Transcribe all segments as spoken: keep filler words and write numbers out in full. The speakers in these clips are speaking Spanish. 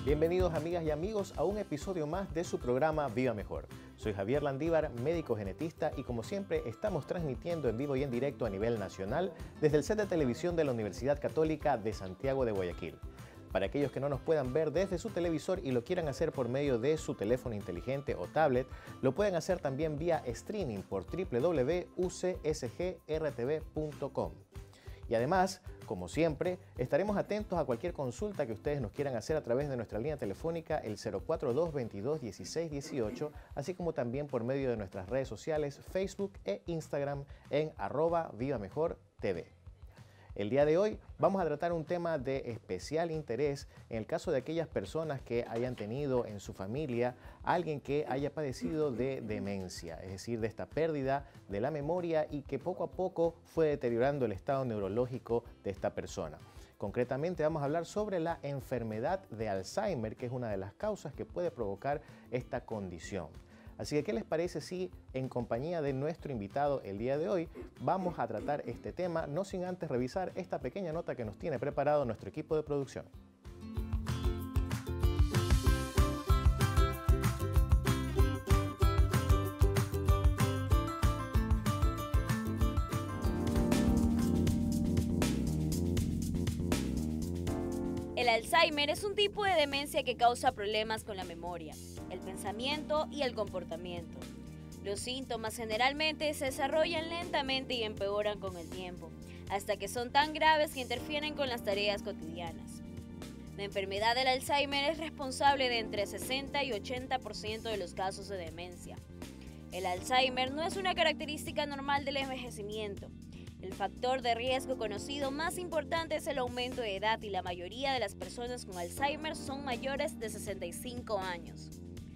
Bienvenidos amigas y amigos a un episodio más de su programa Viva Mejor. Soy Javier Landívar, médico genetista, y como siempre estamos transmitiendo en vivo y en directo a nivel nacional desde el set de televisión de la Universidad Católica de Santiago de Guayaquil. Para aquellos que no nos puedan ver desde su televisor y lo quieran hacer por medio de su teléfono inteligente o tablet, lo pueden hacer también vía streaming por w w w punto u c s g r t v punto com. Y además, como siempre, estaremos atentos a cualquier consulta que ustedes nos quieran hacer a través de nuestra línea telefónica el cero cuatro dos, veintidós, dieciséis, dieciocho, así como también por medio de nuestras redes sociales Facebook e Instagram en arroba Viva Mejor T V. El día de hoy vamos a tratar un tema de especial interés en el caso de aquellas personas que hayan tenido en su familia a alguien que haya padecido de demencia, es decir, de esta pérdida de la memoria y que poco a poco fue deteriorando el estado neurológico de esta persona. Concretamente vamos a hablar sobre la enfermedad de Alzheimer, que es una de las causas que puede provocar esta condición. Así que, ¿qué les parece si en compañía de nuestro invitado el día de hoy vamos a tratar este tema, no sin antes revisar esta pequeña nota que nos tiene preparado nuestro equipo de producción? El Alzheimer es un tipo de demencia que causa problemas con la memoria, el pensamiento y el comportamiento. Los síntomas generalmente se desarrollan lentamente y empeoran con el tiempo, hasta que son tan graves que interfieren con las tareas cotidianas. La enfermedad del Alzheimer es responsable de entre sesenta y ochenta por ciento de los casos de demencia. El Alzheimer no es una característica normal del envejecimiento. El factor de riesgo conocido más importante es el aumento de edad y la mayoría de las personas con Alzheimer son mayores de sesenta y cinco años.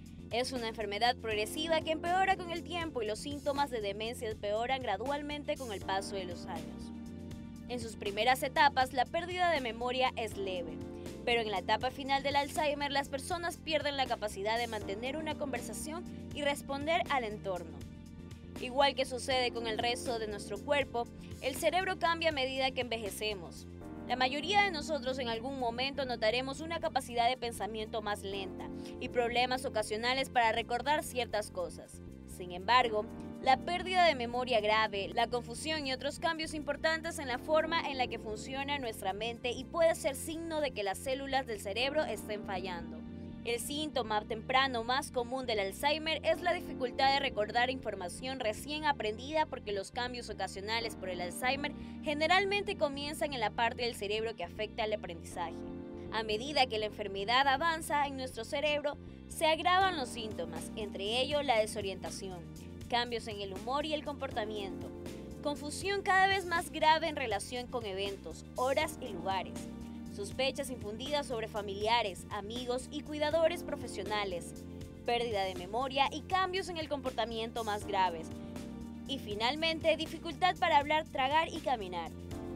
Es una enfermedad progresiva que empeora con el tiempo y los síntomas de demencia empeoran gradualmente con el paso de los años. En sus primeras etapas, la pérdida de memoria es leve, pero en la etapa final del Alzheimer las personas pierden la capacidad de mantener una conversación y responder al entorno. Igual que sucede con el resto de nuestro cuerpo, el cerebro cambia a medida que envejecemos. La mayoría de nosotros en algún momento notaremos una capacidad de pensamiento más lenta y problemas ocasionales para recordar ciertas cosas. Sin embargo, la pérdida de memoria grave, la confusión y otros cambios importantes en la forma en la que funciona nuestra mente y puede ser signo de que las células del cerebro estén fallando. El síntoma temprano más común del Alzheimer es la dificultad de recordar información recién aprendida porque los cambios ocasionales por el Alzheimer generalmente comienzan en la parte del cerebro que afecta al aprendizaje. A medida que la enfermedad avanza en nuestro cerebro, se agravan los síntomas, entre ellos la desorientación, cambios en el humor y el comportamiento, confusión cada vez más grave en relación con eventos, horas y lugares, sospechas infundidas sobre familiares, amigos y cuidadores profesionales, pérdida de memoria y cambios en el comportamiento más graves. Y finalmente, dificultad para hablar, tragar y caminar.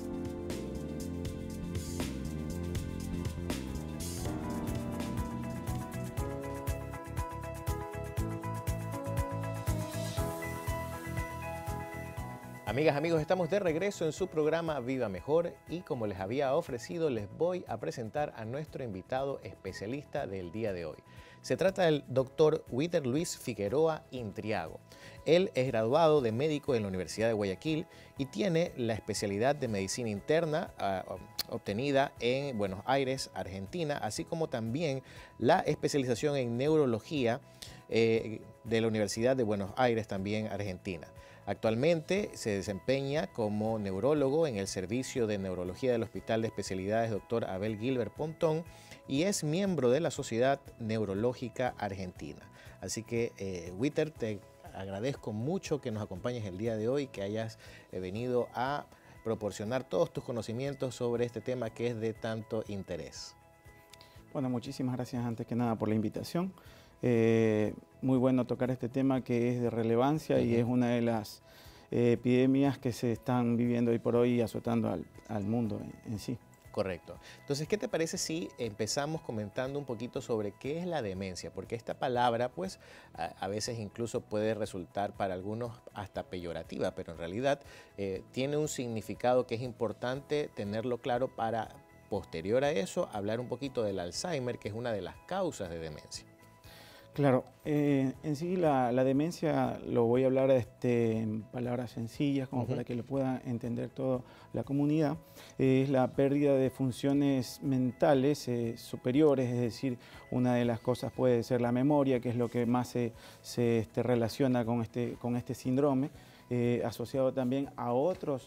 Amigas, amigos, estamos de regreso en su programa Viva Mejor y como les había ofrecido, les voy a presentar a nuestro invitado especialista del día de hoy. Se trata del doctor Wither Luis Figueroa Intriago. Él es graduado de médico en la Universidad de Guayaquil y tiene la especialidad de medicina interna uh, obtenida en Buenos Aires, Argentina, así como también la especialización en neurología eh, de la Universidad de Buenos Aires, también Argentina. Actualmente se desempeña como neurólogo en el Servicio de Neurología del Hospital de Especialidades doctor Abel Gilbert Pontón y es miembro de la Sociedad Neurológica Argentina. Así que, eh, Wither, te agradezco mucho que nos acompañes el día de hoy, que hayas eh, venido a proporcionar todos tus conocimientos sobre este tema que es de tanto interés. Bueno, muchísimas gracias antes que nada por la invitación. Eh, muy bueno tocar este tema que es de relevancia. Uh-huh. Y es una de las eh, epidemias que se están viviendo hoy por hoy y azotando al, al mundo en, en sí. Correcto. Entonces, ¿qué te parece si empezamos comentando un poquito sobre qué es la demencia? Porque esta palabra, pues, a, a veces incluso puede resultar para algunos hasta peyorativa, pero en realidad eh, tiene un significado que es importante tenerlo claro para posterior a eso, hablar un poquito del Alzheimer, que es una de las causas de demencia. Claro, eh, en sí la, la demencia lo voy a hablar este, en palabras sencillas, como uh-huh. para que lo pueda entender toda la comunidad. Eh, es la pérdida de funciones mentales eh, superiores, es decir, una de las cosas puede ser la memoria, que es lo que más se, se este, relaciona con este, con este síndrome, eh, asociado también a otros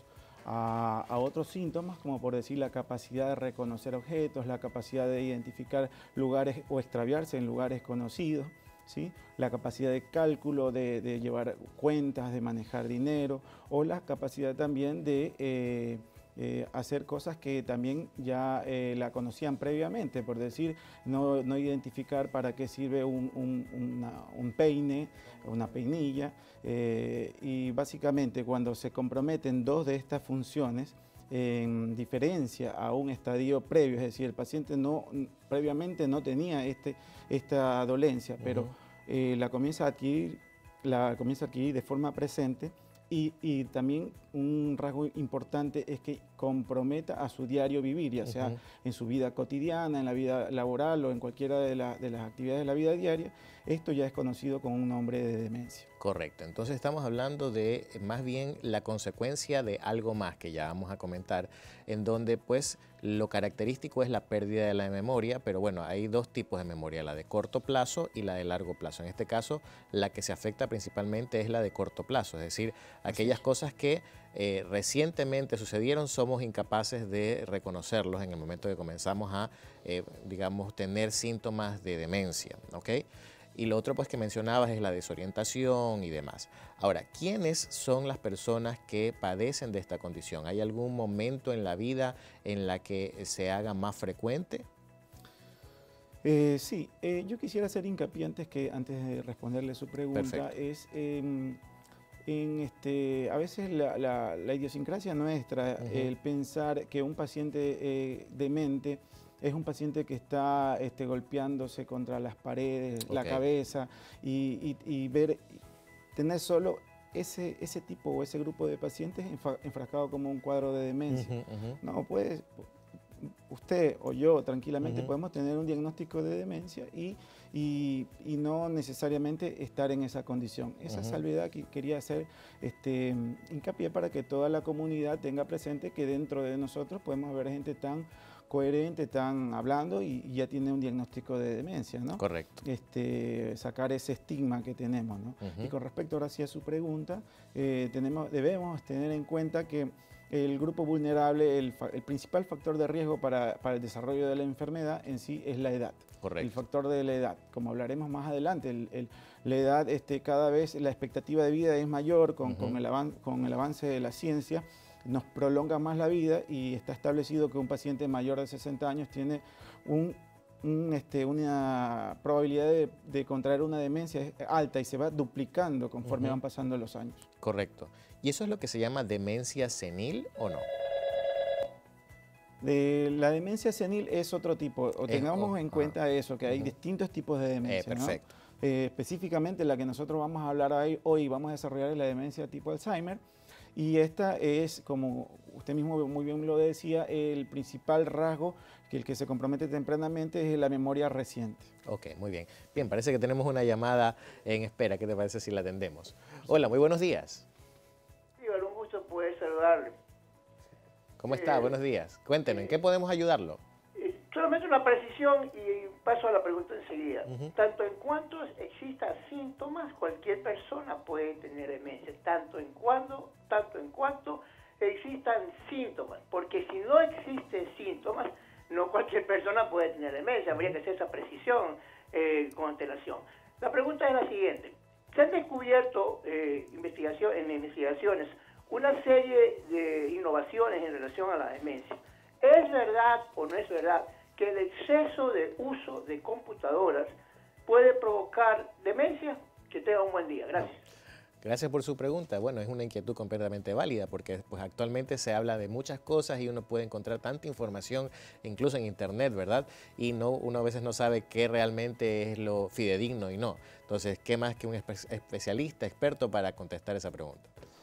A, a otros síntomas, como por decir la capacidad de reconocer objetos, la capacidad de identificar lugares o extraviarse en lugares conocidos, ¿sí? La capacidad de cálculo, de, de llevar cuentas, de manejar dinero, o la capacidad también de eh, eh, hacer cosas que también ya eh, la conocían previamente, por decir, no, no identificar para qué sirve un, un, una, un peine, una peinilla, eh, y básicamente cuando se comprometen dos de estas funciones, en diferencia a un estadio previo, es decir, el paciente no, previamente no tenía este, esta dolencia, uh-huh. pero eh, la, comienza a adquirir, la comienza a adquirir de forma presente. Y, y también un rasgo importante es que comprometa a su diario vivir, ya sea uh-huh. en su vida cotidiana, en la vida laboral o en cualquiera de, la, de las actividades de la vida diaria. Esto ya es conocido como un nombre de demencia. Correcto, entonces estamos hablando de más bien la consecuencia de algo más que ya vamos a comentar, en donde pues lo característico es la pérdida de la memoria, pero bueno, hay dos tipos de memoria, la de corto plazo y la de largo plazo. En este caso, la que se afecta principalmente es la de corto plazo, es decir, aquellas cosas que eh, recientemente sucedieron, somos incapaces de reconocerlos en el momento que comenzamos a, eh, digamos, tener síntomas de demencia, ¿ok? Y lo otro pues que mencionabas es la desorientación y demás. Ahora, ¿quiénes son las personas que padecen de esta condición? ¿Hay algún momento en la vida en la que se haga más frecuente? Eh, sí, eh, yo quisiera hacer hincapié antes, que, antes de responderle su pregunta. Perfecto. Es eh, en este, a veces la, la, la idiosincrasia nuestra, uh-huh. el pensar que un paciente eh, demente es un paciente que está este, golpeándose contra las paredes, okay. la cabeza, y, y, y ver, tener solo ese, ese tipo o ese grupo de pacientes enfrascado como un cuadro de demencia. Uh-huh, uh-huh. No, puede, usted o yo tranquilamente uh-huh. podemos tener un diagnóstico de demencia y, y, y no necesariamente estar en esa condición. Esa uh-huh. salvedad que quería hacer este, hincapié para que toda la comunidad tenga presente que dentro de nosotros podemos ver gente tan coherente, están hablando y, y ya tiene un diagnóstico de demencia, ¿no? Correcto. Este, sacar ese estigma que tenemos, ¿no? Uh-huh. Y con respecto ahora sí a su pregunta, eh, tenemos, debemos tener en cuenta que el grupo vulnerable, el, el principal factor de riesgo para, para el desarrollo de la enfermedad en sí es la edad. Correcto. El factor de la edad, como hablaremos más adelante, el, el, la edad, este, cada vez la expectativa de vida es mayor con, uh-huh. con, el, avan, con el avance de la ciencia, nos prolonga más la vida y está establecido que un paciente mayor de sesenta años tiene un, un, este, una probabilidad de, de contraer una demencia alta y se va duplicando conforme uh-huh. van pasando los años. Correcto. ¿Y eso es lo que se llama demencia senil o no? De la demencia senil es otro tipo, o tengamos oh, en cuenta ah, eso, que hay uh-huh. distintos tipos de demencia. Eh, perfecto. ¿no? Eh, específicamente la que nosotros vamos a hablar hoy, hoy vamos a desarrollar es la demencia tipo Alzheimer. Y esta es, como usted mismo muy bien lo decía, el principal rasgo que el que se compromete tempranamente es la memoria reciente. Ok, muy bien. Bien, parece que tenemos una llamada en espera. ¿Qué te parece si la atendemos? Hola, muy buenos días. Sí, un gusto poder saludarle. ¿Cómo está? Eh, buenos días. Cuéntenos, eh, ¿en qué podemos ayudarlo? Eh, solamente una precisión y paso a la pregunta enseguida. Uh-huh. Tanto en cuanto existan síntomas, cualquier persona puede tener demencia. Tanto en cuanto, tanto en cuanto existan síntomas. Porque si no existen síntomas, no cualquier persona puede tener demencia. Habría que hacer esa precisión eh, con antelación. La pregunta es la siguiente. Se han descubierto eh, investigación, en investigaciones una serie de innovaciones en relación a la demencia. ¿Es verdad o no es verdad que el exceso de uso de computadoras puede provocar demencia? Que tenga un buen día. Gracias. Gracias por su pregunta. Bueno, es una inquietud completamente válida porque pues, actualmente se habla de muchas cosas y uno puede encontrar tanta información, incluso en internet, ¿verdad? Y no, uno a veces no sabe qué realmente es lo fidedigno y no. Entonces, ¿qué más que un espe- especialista, experto para contestar esa pregunta?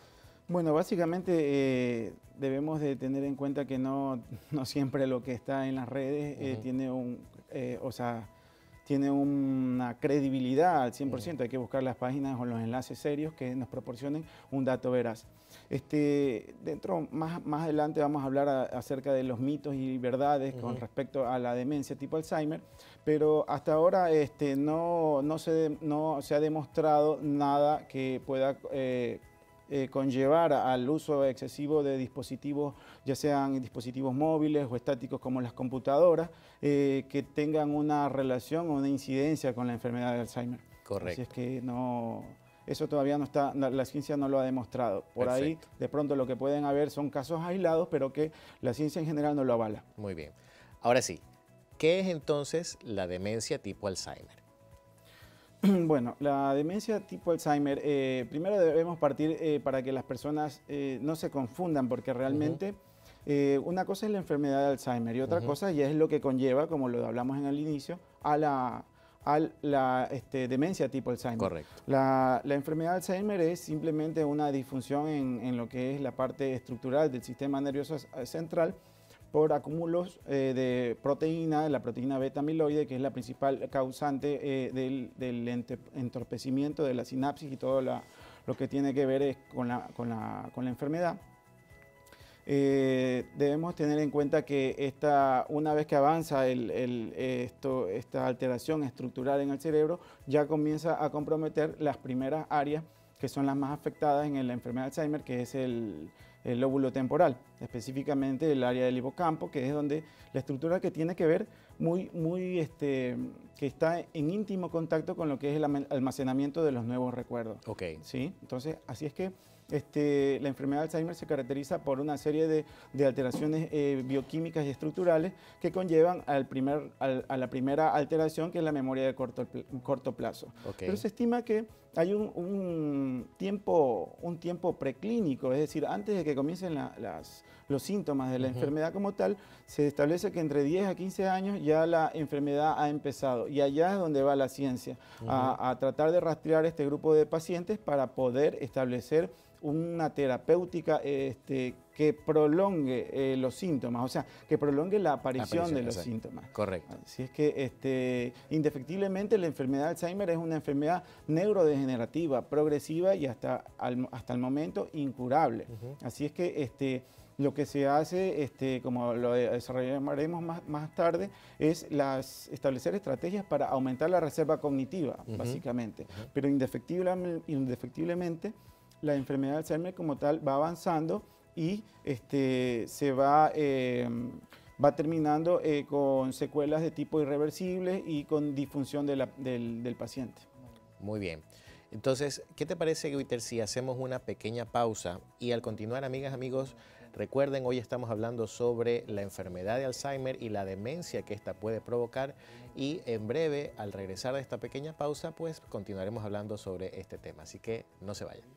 Bueno, básicamente eh, debemos de tener en cuenta que no, no siempre lo que está en las redes eh, uh-huh. tiene un, eh, o sea, tiene una credibilidad al cien por ciento. Uh-huh. Hay que buscar las páginas o los enlaces serios que nos proporcionen un dato veraz. Este, dentro, más, más adelante vamos a hablar a, acerca de los mitos y verdades uh-huh. con respecto a la demencia tipo Alzheimer, pero hasta ahora este, no, no, se, no se ha demostrado nada que pueda eh, Eh, conllevar al uso excesivo de dispositivos, ya sean dispositivos móviles o estáticos como las computadoras, eh, que tengan una relación o una incidencia con la enfermedad de Alzheimer. Correcto. Así es que no, eso todavía no está, la ciencia no lo ha demostrado. Por Perfecto. Ahí, de pronto lo que pueden haber son casos aislados, pero que la ciencia en general no lo avala. Muy bien. Ahora sí, ¿qué es entonces la demencia tipo Alzheimer? Bueno, la demencia tipo Alzheimer, eh, primero debemos partir eh, para que las personas eh, no se confundan, porque realmente uh-huh. eh, una cosa es la enfermedad de Alzheimer y otra uh-huh. cosa ya es lo que conlleva, como lo hablamos en el inicio, a la, a la este, demencia tipo Alzheimer. Correcto. La, la enfermedad de Alzheimer es simplemente una disfunción en, en lo que es la parte estructural del sistema nervioso central, por acúmulos eh, de proteína, la proteína beta amiloide, que es la principal causante eh, del, del entorpecimiento de la sinapsis y todo la, lo que tiene que ver es con, la, con, la, con la enfermedad. Eh, debemos tener en cuenta que esta, una vez que avanza el, el, esto, esta alteración estructural en el cerebro, ya comienza a comprometer las primeras áreas que son las más afectadas en la enfermedad de Alzheimer, que es el, el lóbulo temporal, específicamente el área del hipocampo, que es donde la estructura que tiene que ver muy, muy, este, que está en íntimo contacto con lo que es el almacenamiento de los nuevos recuerdos. Okay. ¿Sí? Entonces, así es que Este, la enfermedad de Alzheimer se caracteriza por una serie de, de alteraciones eh, bioquímicas y estructurales que conllevan al primer, al, a la primera alteración, que es la memoria de corto, corto plazo. Okay. Pero se estima que hay un, un, tiempo, un tiempo preclínico, es decir, antes de que comiencen la, las, los síntomas de la uh-huh. enfermedad como tal, se establece que entre diez a quince años ya la enfermedad ha empezado. Y allá es donde va la ciencia, uh-huh. a, a tratar de rastrear este grupo de pacientes para poder establecer una terapéutica este, que prolongue eh, los síntomas, o sea, que prolongue la aparición, aparición de los exacto. síntomas. Correcto. Así es que este, indefectiblemente la enfermedad de Alzheimer es una enfermedad neurodegenerativa, progresiva y hasta, al, hasta el momento incurable. Uh-huh. Así es que este, lo que se hace, este, como lo desarrollaremos más, más tarde, es las, establecer estrategias para aumentar la reserva cognitiva, uh-huh. básicamente. Uh-huh. Pero indefectiblemente, indefectiblemente la enfermedad de Alzheimer como tal va avanzando y este, se va, eh, va terminando eh, con secuelas de tipo irreversible y con disfunción de la, del, del paciente. Muy bien. Entonces, ¿qué te parece, Witter, si hacemos una pequeña pausa? Y al continuar, amigas, amigos, recuerden, hoy estamos hablando sobre la enfermedad de Alzheimer y la demencia que esta puede provocar. Y en breve, al regresar de esta pequeña pausa, pues continuaremos hablando sobre este tema. Así que no se vayan.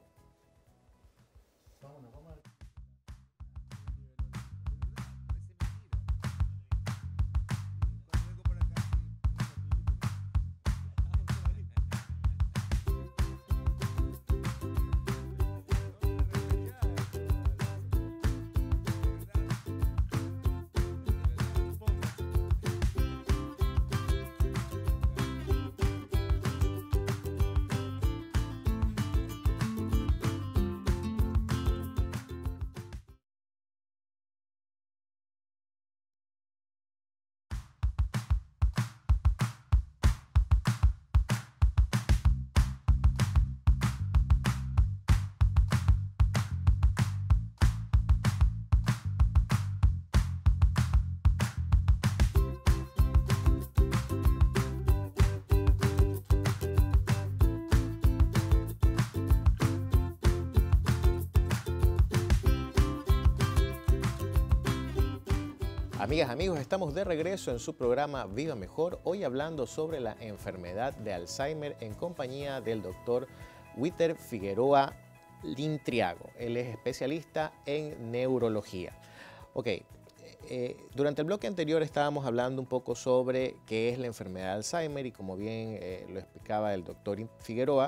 Amigas, amigos, estamos de regreso en su programa Viva Mejor, hoy hablando sobre la enfermedad de Alzheimer en compañía del doctor Witter Figueroa Lintriago. Él es especialista en neurología. Ok, eh, durante el bloque anterior estábamos hablando un poco sobre qué es la enfermedad de Alzheimer y como bien eh, lo explicaba el doctor Figueroa,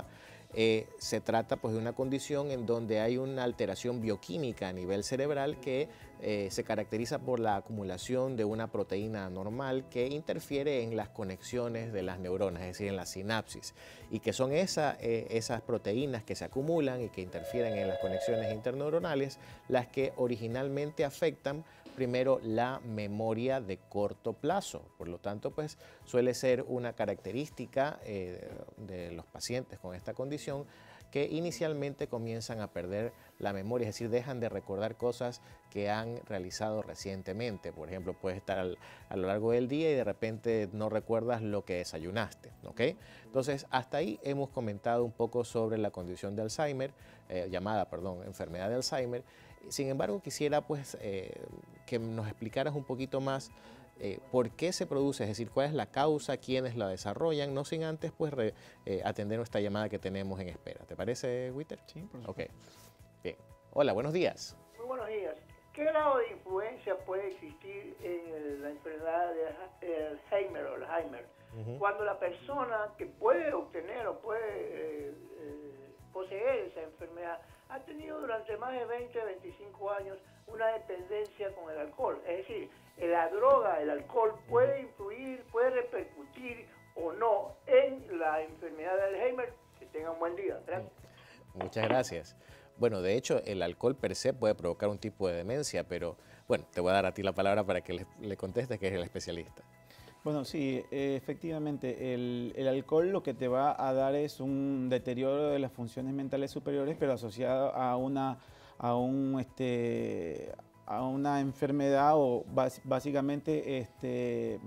eh, se trata pues de una condición en donde hay una alteración bioquímica a nivel cerebral que eh, se caracteriza por la acumulación de una proteína anormal que interfiere en las conexiones de las neuronas, es decir, en la sinapsis, y que son esa, eh, esas proteínas que se acumulan y que interfieren en las conexiones interneuronales las que originalmente afectan primero la memoria de corto plazo. Por lo tanto, pues suele ser una característica eh, de los pacientes con esta condición que inicialmente comienzan a perder la memoria, es decir, dejan de recordar cosas que han realizado recientemente. Por ejemplo, puedes estar al, a lo largo del día y de repente no recuerdas lo que desayunaste, ¿ok? Entonces, hasta ahí hemos comentado un poco sobre la condición de Alzheimer, eh, llamada, perdón, enfermedad de Alzheimer. Sin embargo, quisiera pues eh, que nos explicaras un poquito más eh, por qué se produce, es decir, cuál es la causa, quiénes la desarrollan, no sin antes pues re, eh, atender nuestra llamada que tenemos en espera. ¿Te parece, Witter? Sí, por supuesto. Ok. Bien. Hola, buenos días. Muy buenos días. ¿Qué grado de influencia puede existir en la enfermedad de Alzheimer o Alzheimer? Uh-huh. Cuando la persona que puede obtener o puede eh, eh, poseer esa enfermedad ha tenido durante más de veinte, veinticinco años una dependencia con el alcohol. Es decir, la droga, el alcohol puede influir, puede repercutir o no en la enfermedad de Alzheimer. Que tengan un buen día. Gracias. Muchas gracias. Bueno, de hecho, el alcohol per se puede provocar un tipo de demencia, pero bueno, te voy a dar a ti la palabra para que le, le contestes, que es el especialista. Bueno, sí, eh, efectivamente, el, el alcohol lo que te va a dar es un deterioro de las funciones mentales superiores, pero asociado a una, a un, este, a una enfermedad o bas, básicamente este,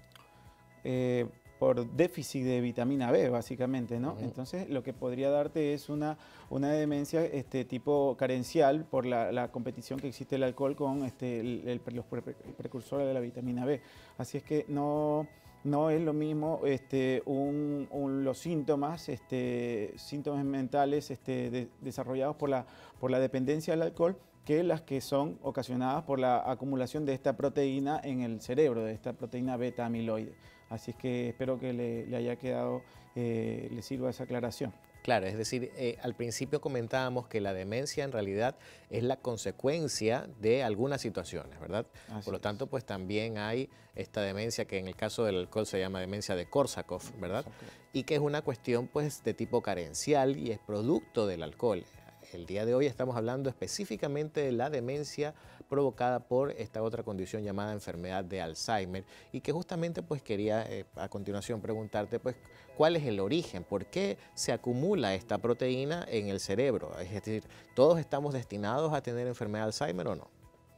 eh, por déficit de vitamina B, básicamente, ¿no? Uh-huh. Entonces, lo que podría darte es una, una demencia este, tipo carencial por la, la competición que existe el alcohol con este, el, el, los pre, el precursores de la vitamina B. Así es que no, no es lo mismo este, un, un, los síntomas, este, síntomas mentales este, de, desarrollados por la, por la dependencia del alcohol que las que son ocasionadas por la acumulación de esta proteína en el cerebro, de esta proteína beta amiloide. Así es que espero que le, le haya quedado, eh, le sirva esa aclaración. Claro, es decir, eh, al principio comentábamos que la demencia en realidad es la consecuencia de algunas situaciones, ¿verdad? Así Por lo tanto, pues también hay esta demencia que en el caso del alcohol se llama demencia de Korsakoff, ¿verdad? Y que es una cuestión pues de tipo carencial y es producto del alcohol. El día de hoy estamos hablando específicamente de la demencia provocada por esta otra condición llamada enfermedad de Alzheimer y que justamente pues quería eh, a continuación preguntarte pues cuál es el origen, por qué se acumula esta proteína en el cerebro, es decir, ¿todos estamos destinados a tener enfermedad de Alzheimer o no?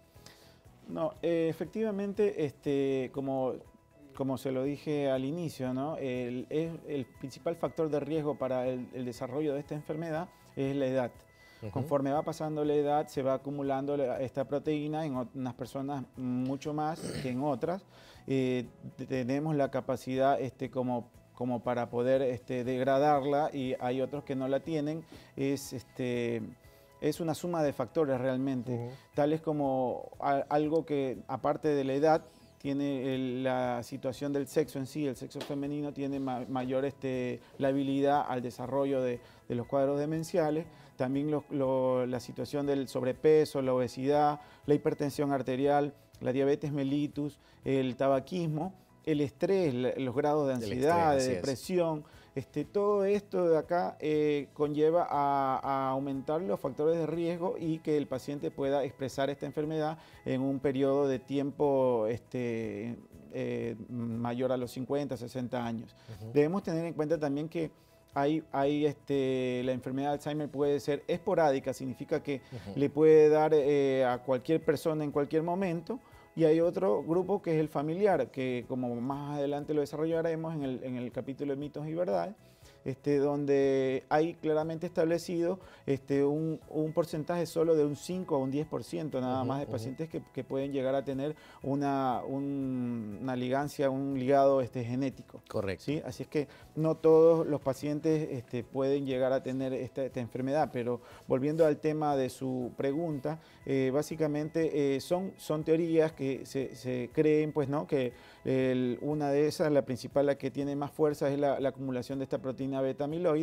No, eh, efectivamente, este, como, como se lo dije al inicio, ¿no? el, es, el principal factor de riesgo para el, el desarrollo de esta enfermedad es la edad. Uh-huh. Conforme va pasando la edad, se va acumulando esta proteína en unas personas mucho más que en otras. Eh, tenemos la capacidad este, como, como para poder este, degradarla y hay otros que no la tienen. Es, este, es una suma de factores realmente, uh-huh. tales como a, algo que, aparte de la edad, tiene el, la situación del sexo en sí, el sexo femenino tiene ma, mayor este, la habilidad al desarrollo de, de los cuadros demenciales, también lo, lo, la situación del sobrepeso, la obesidad, la hipertensión arterial, la diabetes mellitus, el tabaquismo, el estrés, los grados de ansiedad, estrés, de depresión, este, todo esto de acá eh, conlleva a, a aumentar los factores de riesgo y que el paciente pueda expresar esta enfermedad en un periodo de tiempo este, eh, mayor a los cincuenta, sesenta años. Uh-huh. Debemos tener en cuenta también que hay, hay este, la enfermedad de Alzheimer puede ser esporádica, significa que uh-huh. le puede dar eh, a cualquier persona en cualquier momento. Y hay otro grupo que es el familiar, que como más adelante lo desarrollaremos en el, en el capítulo de mitos y verdades, este, donde hay claramente establecido este, un, un porcentaje solo de un cinco a un diez por ciento nada uh-huh, más de uh-huh. pacientes que, que pueden llegar a tener una, un, una ligancia, un ligado este, genético. Correcto. ¿Sí? Así es que no todos los pacientes este, pueden llegar a tener esta, esta enfermedad, pero volviendo al tema de su pregunta, eh, básicamente eh, son, son teorías que se, se creen, pues, ¿no? que el, una de esas, la principal, la que tiene más fuerza, es la, la acumulación de esta proteína beta amiloide,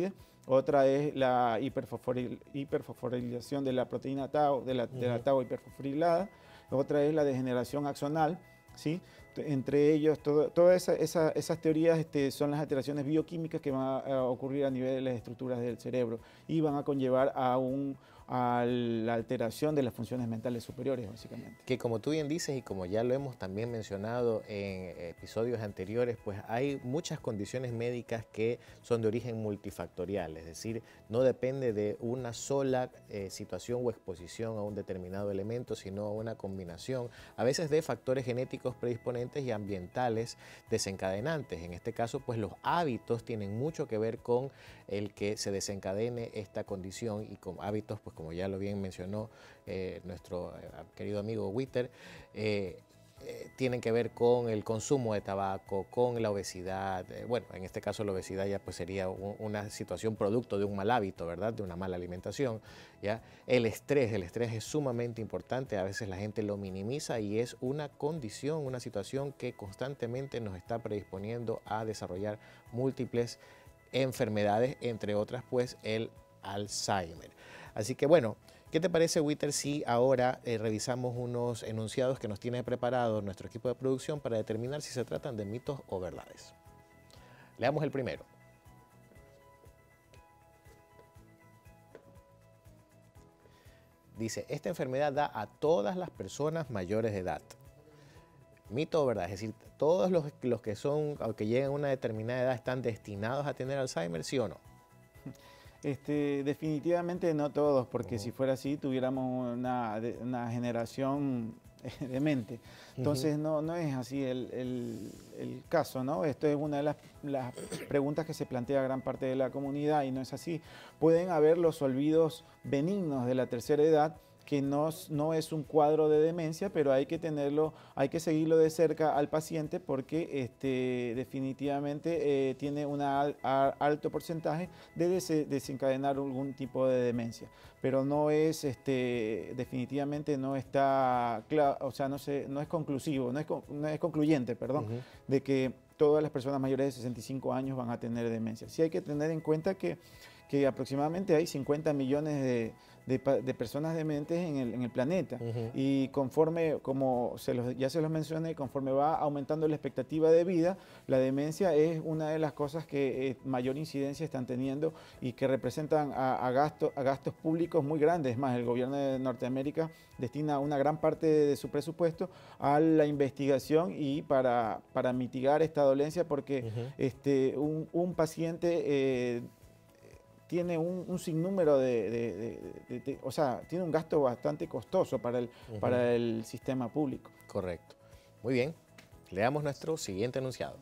otra es la hiperfosforil, hiperfosforilación de la proteína tau, de la, uh-huh. de la tau hiperfosforilada, otra es la degeneración axonal, ¿sí? Entre ellos, todo, todas esa, esa, esas teorías este, son las alteraciones bioquímicas que van a, a ocurrir a nivel de las estructuras del cerebro y van a conllevar a, un, a la alteración de las funciones mentales superiores, básicamente. Que como tú bien dices y como ya lo hemos también mencionado en episodios anteriores, pues hay muchas condiciones médicas que son de origen multifactorial, es decir, no depende de una sola eh, situación o exposición a un determinado elemento, sino una combinación, a veces de factores genéticos predisponentes y ambientales desencadenantes. En este caso, pues los hábitos tienen mucho que ver con el que se desencadene esta condición y con hábitos, pues como ya lo bien mencionó eh, nuestro eh, querido amigo Witter, eh, eh, tienen que ver con el consumo de tabaco, con la obesidad. Eh, bueno, en este caso la obesidad ya pues sería un, una situación producto de un mal hábito, ¿verdad? De una mala alimentación, ¿ya? El estrés, el estrés es sumamente importante, a veces la gente lo minimiza y es una condición, una situación que constantemente nos está predisponiendo a desarrollar múltiples enfermedades, entre otras pues el Alzheimer. Así que bueno, ¿qué te parece, Witter, si ahora eh, revisamos unos enunciados que nos tiene preparado nuestro equipo de producción para determinar si se tratan de mitos o verdades? Leamos el primero. Dice, esta enfermedad da a todas las personas mayores de edad. ¿Mito o verdad? Es decir, ¿todos los, los que son, aunque lleguen a una determinada edad, están destinados a tener Alzheimer, sí o no? Este, definitivamente no todos, porque uh-huh. si fuera así tuviéramos una, una generación demente. Entonces uh-huh. no, no es así el, el, el caso, ¿no? Esto es una de las, las preguntas que se plantea gran parte de la comunidad y no es así. Pueden haber los olvidos benignos de la tercera edad, que no, no es un cuadro de demencia, pero hay que tenerlo, hay que seguirlo de cerca al paciente porque este, definitivamente eh, tiene un alto porcentaje de des desencadenar algún tipo de demencia. Pero no es, este, definitivamente no está, o sea, no, se, no es conclusivo, no es, no es concluyente, perdón, uh-huh. de que todas las personas mayores de sesenta y cinco años van a tener demencia. Sí hay que tener en cuenta que, que aproximadamente hay cincuenta millones de De, de personas dementes en el, en el planeta uh-huh. y conforme, como se los, ya se los mencioné, conforme va aumentando la expectativa de vida, la demencia es una de las cosas que eh, mayor incidencia están teniendo y que representan a, a, gasto, a gastos públicos muy grandes. Es más, el gobierno de Norteamérica destina una gran parte de, de su presupuesto a la investigación y para, para mitigar esta dolencia porque uh-huh. este, un, un paciente eh, tiene un, un sinnúmero de, de, de, de, de, o sea, tiene un gasto bastante costoso para el, uh-huh. para el sistema público. Correcto. Muy bien. Leamos nuestro siguiente enunciado.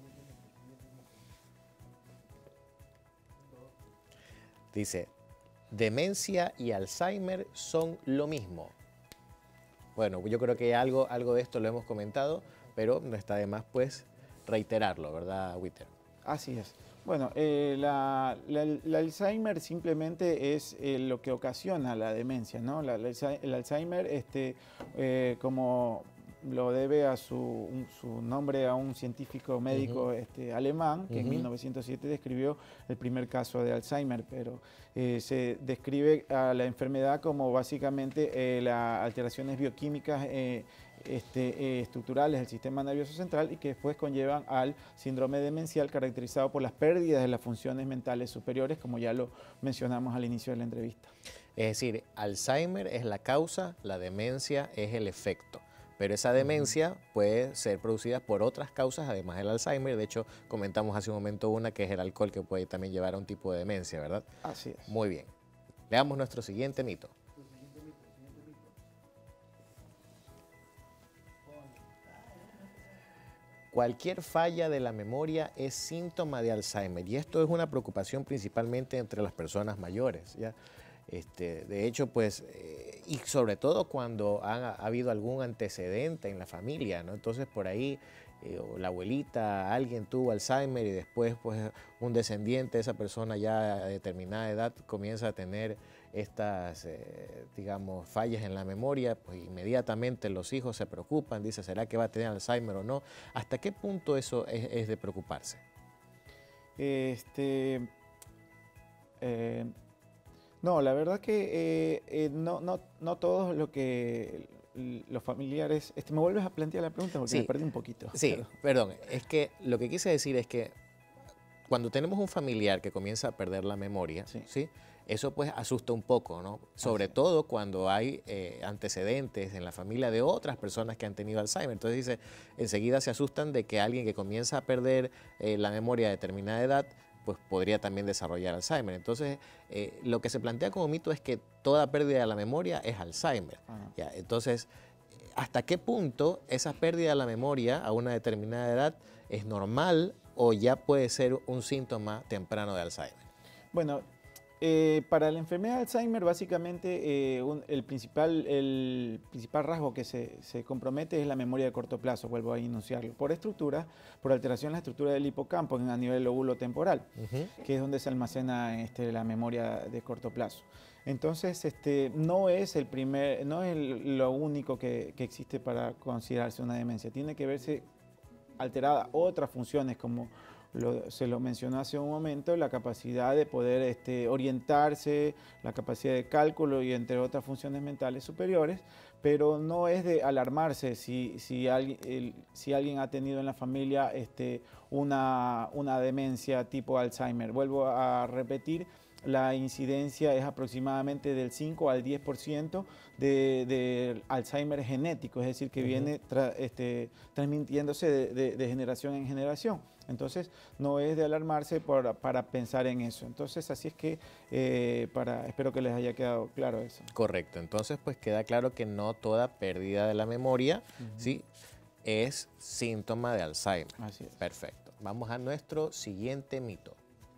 Dice, demencia y Alzheimer son lo mismo. Bueno, yo creo que algo, algo de esto lo hemos comentado, pero no está de más pues reiterarlo, ¿verdad, Witter? Así es. Bueno, eh, la, la, la Alzheimer simplemente es eh, lo que ocasiona la demencia, ¿no? La, la, el Alzheimer, este, eh, como lo debe a su, un, su nombre a un científico médico uh-huh. este, alemán, que uh-huh. en mil novecientos siete describió el primer caso de Alzheimer, pero eh, se describe a la enfermedad como básicamente eh, las alteraciones bioquímicas eh, Este, eh, estructurales del sistema nervioso central y que después conllevan al síndrome demencial caracterizado por las pérdidas de las funciones mentales superiores, como ya lo mencionamos al inicio de la entrevista. Es decir, Alzheimer es la causa, la demencia es el efecto, pero esa demencia puede ser producida por otras causas además del Alzheimer. De hecho, comentamos hace un momento una que es el alcohol, que puede también llevar a un tipo de demencia, ¿verdad? Así es. Muy bien. Leamos nuestro siguiente mito. Cualquier falla de la memoria es síntoma de Alzheimer y esto es una preocupación principalmente entre las personas mayores, ¿ya? Este, de hecho, pues, eh, y sobre todo cuando ha, ha habido algún antecedente en la familia, ¿no? Entonces, por ahí, eh, la abuelita, alguien tuvo Alzheimer y después, pues, un descendiente de esa persona ya a determinada edad comienza a tener estas, eh, digamos, fallas en la memoria, pues inmediatamente los hijos se preocupan, dicen, ¿será que va a tener Alzheimer o no? ¿Hasta qué punto eso es, es de preocuparse? Este, Eh, no, la verdad que eh, eh, no, no, no todos lo que los familiares... Este, ¿me vuelves a plantear la pregunta? Porque sí, me perdí un poquito. Sí, pero. perdón. Es que lo que quise decir es que cuando tenemos un familiar que comienza a perder la memoria, ¿sí? ¿sí? Eso pues asusta un poco, ¿no? Sobre Así. todo cuando hay eh, antecedentes en la familia de otras personas que han tenido Alzheimer. Entonces dice, enseguida se asustan de que alguien que comienza a perder eh, la memoria a determinada edad, pues podría también desarrollar Alzheimer. Entonces, eh, lo que se plantea como mito es que toda pérdida de la memoria es Alzheimer. ¿Ya? Entonces, ¿hasta qué punto esa pérdida de la memoria a una determinada edad es normal o ya puede ser un síntoma temprano de Alzheimer? Bueno, eh, para la enfermedad de Alzheimer, básicamente eh, un, el, principal, el principal rasgo que se, se compromete es la memoria de corto plazo, vuelvo a enunciarlo, por estructura, por alteración en la estructura del hipocampo a nivel lóbulo temporal, uh-huh. que es donde se almacena este, la memoria de corto plazo. Entonces, este, no es, el primer, no es el, lo único que, que existe para considerarse una demencia, tiene que verse alterada otras funciones como Lo, se lo mencionó hace un momento, la capacidad de poder este, orientarse, la capacidad de cálculo y entre otras funciones mentales superiores, pero no es de alarmarse si, si, alguien, el, si alguien ha tenido en la familia este, una, una demencia tipo Alzheimer. Vuelvo a repetir, la incidencia es aproximadamente del cinco al diez por ciento de, de Alzheimer genético, es decir, que uh-huh. viene tra, este, transmitiéndose de, de, de generación en generación. Entonces, no es de alarmarse por, para pensar en eso. Entonces, así es que, eh, para, espero que les haya quedado claro eso. Correcto. Entonces, pues queda claro que no toda pérdida de la memoria, uh-huh. ¿sí? es síntoma de Alzheimer. Así es. Perfecto. Vamos a nuestro siguiente mito.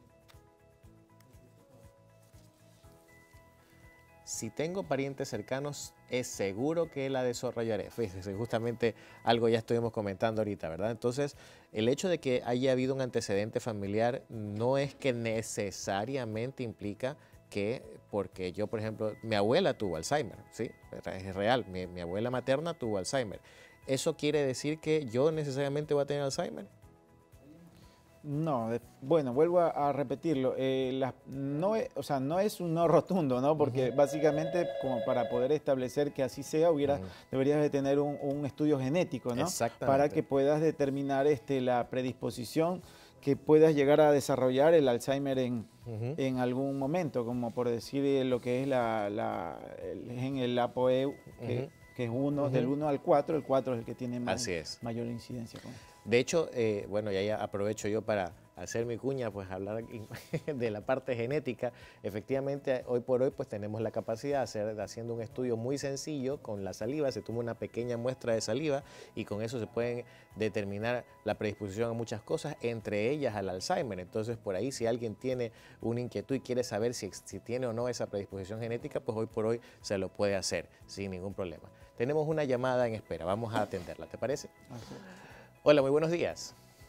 Si tengo parientes cercanos, es seguro que la desarrollaré. Fíjese, justamente algo ya estuvimos comentando ahorita, ¿verdad? Entonces, el hecho de que haya habido un antecedente familiar no es que necesariamente implica que, porque yo, por ejemplo, mi abuela tuvo Alzheimer, ¿sí? Es real, mi, mi abuela materna tuvo Alzheimer. ¿Eso quiere decir que yo necesariamente voy a tener Alzheimer? No, de, bueno, vuelvo a, a repetirlo, eh, la, no, es, o sea, no es un no rotundo, ¿no? Porque uh-huh. básicamente como para poder establecer que así sea, hubiera, uh-huh. deberías de tener un, un estudio genético, ¿no? Exactamente. Para que puedas determinar este, la predisposición que puedas llegar a desarrollar el Alzheimer en, uh-huh. en algún momento, como por decir lo que es la, la, el gen, el A P O E, que, uh-huh. que es uno, uh-huh. del uno al cuatro, el cuatro es el que tiene más, mayor incidencia con esto. De hecho, eh, bueno, ya, ya aprovecho yo para hacer mi cuña, pues hablar de la parte genética. Efectivamente, hoy por hoy pues tenemos la capacidad de hacer, de haciendo un estudio muy sencillo con la saliva, se toma una pequeña muestra de saliva y con eso se pueden determinar la predisposición a muchas cosas, entre ellas al Alzheimer. Entonces, por ahí, si alguien tiene una inquietud y quiere saber si, si tiene o no esa predisposición genética, pues hoy por hoy se lo puede hacer sin ningún problema. Tenemos una llamada en espera, vamos a atenderla, ¿te parece? Así. Hola, muy buenos días.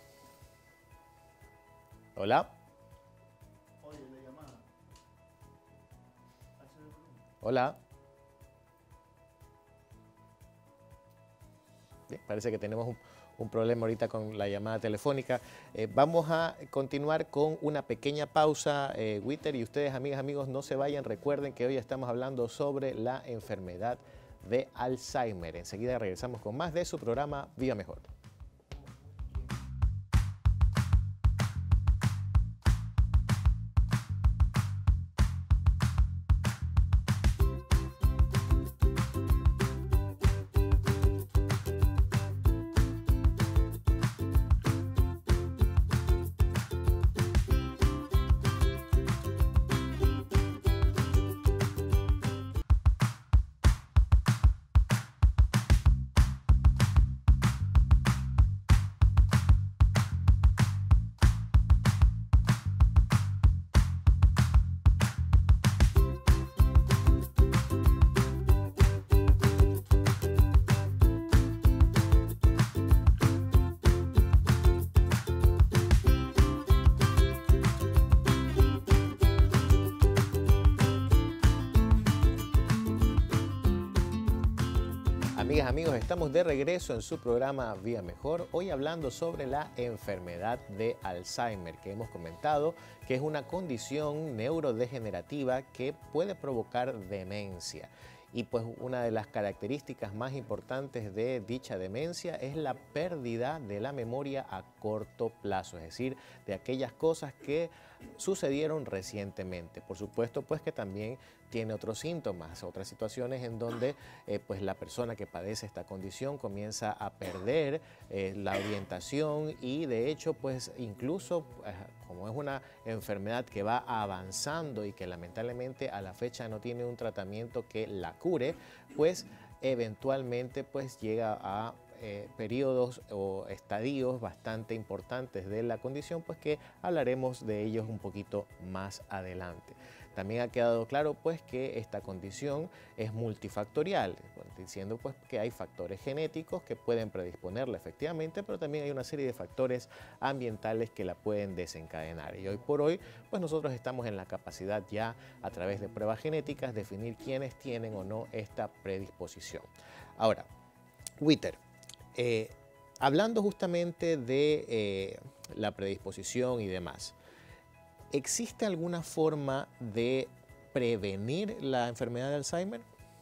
Hola. Hola. Bien, parece que tenemos un, un problema ahorita con la llamada telefónica. Eh, vamos a continuar con una pequeña pausa, eh, Witter, y ustedes, amigas, amigos, no se vayan. Recuerden que hoy estamos hablando sobre la enfermedad de Alzheimer. Enseguida regresamos con más de su programa Viva Mejor. Amigas, amigos, estamos de regreso en su programa Vida Mejor, hoy hablando sobre la enfermedad de Alzheimer, que hemos comentado que es una condición neurodegenerativa que puede provocar demencia. Y pues una de las características más importantes de dicha demencia es la pérdida de la memoria a corto plazo, es decir, de aquellas cosas que sucedieron recientemente. Por supuesto, pues que también tiene otros síntomas, otras situaciones en donde eh, pues la persona que padece esta condición comienza a perder eh, la orientación y de hecho pues incluso eh, como es una enfermedad que va avanzando y que lamentablemente a la fecha no tiene un tratamiento que la cure, pues eventualmente pues llega a Eh, periodos o estadios bastante importantes de la condición, pues que hablaremos de ellos un poquito más adelante. También ha quedado claro pues que esta condición es multifactorial, diciendo pues que hay factores genéticos que pueden predisponerla efectivamente, pero también hay una serie de factores ambientales que la pueden desencadenar. Y hoy por hoy pues nosotros estamos en la capacidad ya a través de pruebas genéticas definir quiénes tienen o no esta predisposición. Ahora, Witter, Eh, hablando justamente de eh, la predisposición y demás, ¿existe alguna forma de prevenir la enfermedad de Alzheimer?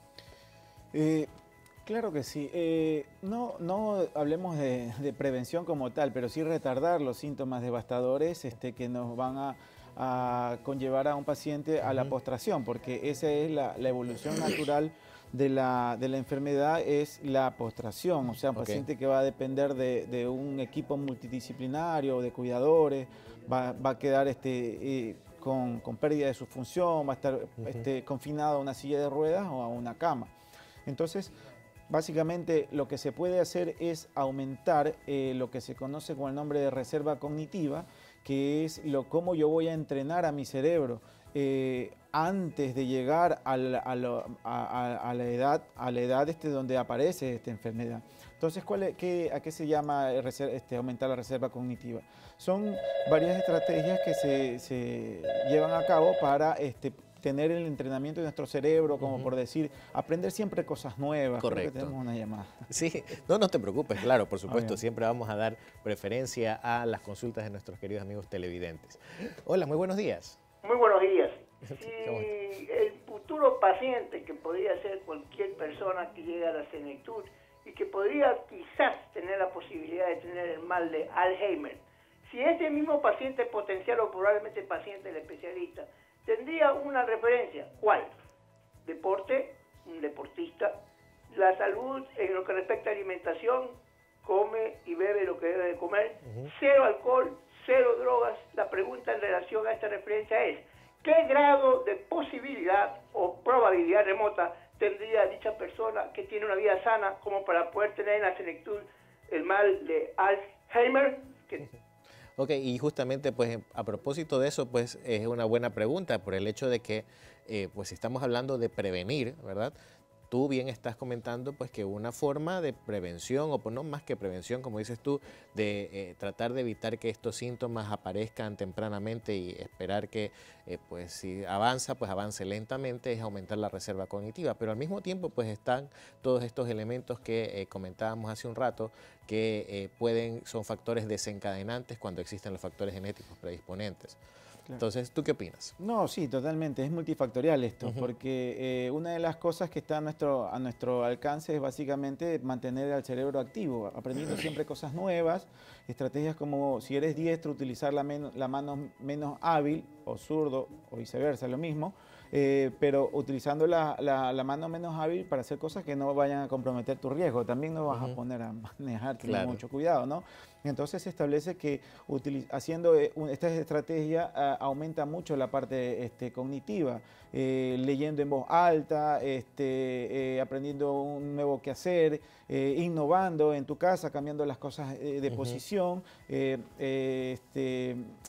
Eh, claro que sí. Eh, no, no hablemos de, de prevención como tal, pero sí retardar los síntomas devastadores este, que nos van a, a conllevar a un paciente a la postración, porque esa es la, la evolución natural de la, de la enfermedad, es la postración, o sea, un okay. paciente que va a depender de, de un equipo multidisciplinario, de cuidadores, va, va a quedar este, eh, con, con pérdida de su función, va a estar uh-huh. este, confinado a una silla de ruedas o a una cama. Entonces, básicamente lo que se puede hacer es aumentar eh, lo que se conoce con el nombre de reserva cognitiva, que es lo, cómo yo voy a entrenar a mi cerebro eh, antes de llegar a la, a, la, a, a la edad, a la edad este, donde aparece esta enfermedad. Entonces, ¿cuál es, qué, ¿a qué se llama este, aumentar la reserva cognitiva? Son varias estrategias que se, se llevan a cabo para este, tener el entrenamiento de nuestro cerebro, como uh-huh. por decir, aprender siempre cosas nuevas. Correcto. Creo que tenemos una llamada. Sí, no, no te preocupes, claro, por supuesto, siempre vamos a dar preferencia a las consultas de nuestros queridos amigos televidentes. Hola, muy buenos días. Muy buenos días. Si el futuro paciente, que podría ser cualquier persona que llegue a la senectud y que podría quizás tener la posibilidad de tener el mal de Alzheimer, si este mismo paciente potencial o probablemente paciente del especialista tendría una referencia, ¿cuál? Deporte, un deportista, la salud en lo que respecta a alimentación, come y bebe lo que debe de comer, uh-huh. cero alcohol, cero drogas. La pregunta en relación a esta referencia es, ¿qué grado de posibilidad o probabilidad remota tendría dicha persona que tiene una vida sana como para poder tener en la senectud el mal de Alzheimer? Que Ok, y justamente pues a propósito de eso, pues es una buena pregunta por el hecho de que eh, pues estamos hablando de prevenir, ¿verdad? Tú bien estás comentando pues que una forma de prevención, o pues no más que prevención, como dices tú, de eh, tratar de evitar que estos síntomas aparezcan tempranamente y esperar que eh, pues si avanza, pues avance lentamente, es aumentar la reserva cognitiva. Pero al mismo tiempo pues están todos estos elementos que eh, comentábamos hace un rato, que eh, pueden, son factores desencadenantes cuando existen los factores genéticos predisponentes. Claro. Entonces, ¿tú qué opinas? No, sí, totalmente. Es multifactorial esto, uh-huh. porque eh, una de las cosas que está a nuestro, a nuestro alcance es básicamente mantener al cerebro activo, aprendiendo siempre cosas nuevas, estrategias como si eres diestro, utilizar la, men la mano menos hábil, o zurdo, o viceversa, lo mismo, eh, pero utilizando la, la, la mano menos hábil para hacer cosas que no vayan a comprometer tu riesgo. También no vas uh-huh. a poner a manejar, tener claro. mucho cuidado, ¿no? Entonces se establece que haciendo esta estrategia uh, aumenta mucho la parte este, cognitiva, eh, leyendo en voz alta, este, eh, aprendiendo un nuevo quehacer, eh, innovando en tu casa, cambiando las cosas eh, de uh-huh. posición, eh, eh, este,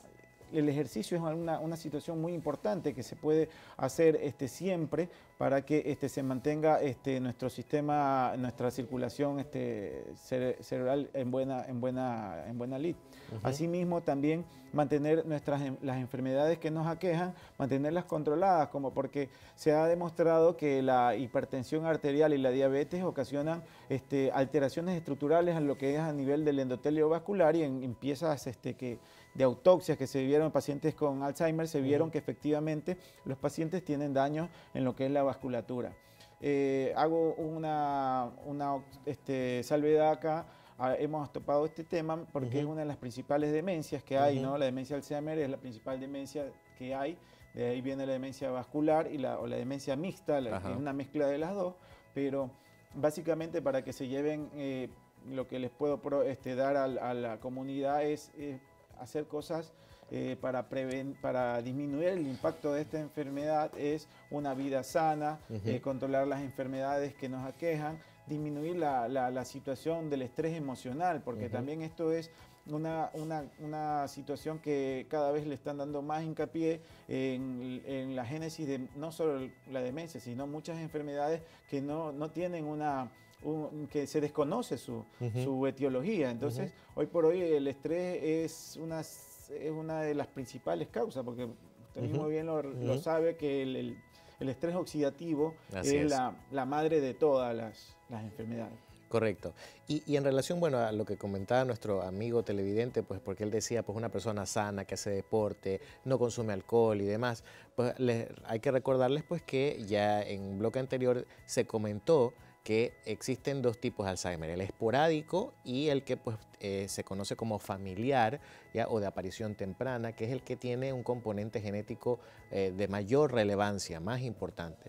el ejercicio es una, una situación muy importante que se puede hacer este, siempre para que este, se mantenga este, nuestro sistema, nuestra circulación este, cere cerebral en buena, en buena, en buena lid. Uh-huh. Asimismo, también mantener nuestras, las enfermedades que nos aquejan, mantenerlas controladas, como porque se ha demostrado que la hipertensión arterial y la diabetes ocasionan este, alteraciones estructurales en lo que es a nivel del endotelio vascular y en, en piezas este, que, de autopsias que se vieron en pacientes con Alzheimer, se vieron uh-huh. que efectivamente los pacientes tienen daños en lo que es la vasculatura. Eh, hago una, una este, salvedad acá. Hemos topado este tema porque uh-huh. es una de las principales demencias que hay, uh-huh. ¿no? La demencia Alzheimer es la principal demencia que hay, de ahí viene la demencia vascular y la, o la demencia mixta, la, que es una mezcla de las dos, pero básicamente para que se lleven, eh, lo que les puedo pro, este, dar a, a la comunidad es eh, hacer cosas eh, para, preven, para disminuir el impacto de esta enfermedad, es una vida sana, uh-huh. eh, controlar las enfermedades que nos aquejan, disminuir la, la, la situación del estrés emocional, porque uh-huh. también esto es una, una, una situación que cada vez le están dando más hincapié en, en la génesis de no solo la demencia, sino muchas enfermedades que no, no tienen una... Un, que se desconoce su, uh-huh. su etiología. Entonces, uh-huh. hoy por hoy el estrés es una, es una de las principales causas, porque usted uh-huh. mismo bien lo, uh-huh. lo sabe, que el, el, el estrés oxidativo Así es, es. La, la madre de todas las, las enfermedades. Correcto. Y, y en relación, bueno, a lo que comentaba nuestro amigo televidente, pues porque él decía, pues una persona sana que hace deporte, no consume alcohol y demás, pues les, hay que recordarles pues que ya en un bloque anterior se comentó que existen dos tipos de Alzheimer, el esporádico y el que pues, eh, se conoce como familiar, ¿ya? O de aparición temprana, que es el que tiene un componente genético eh, de mayor relevancia, más importante.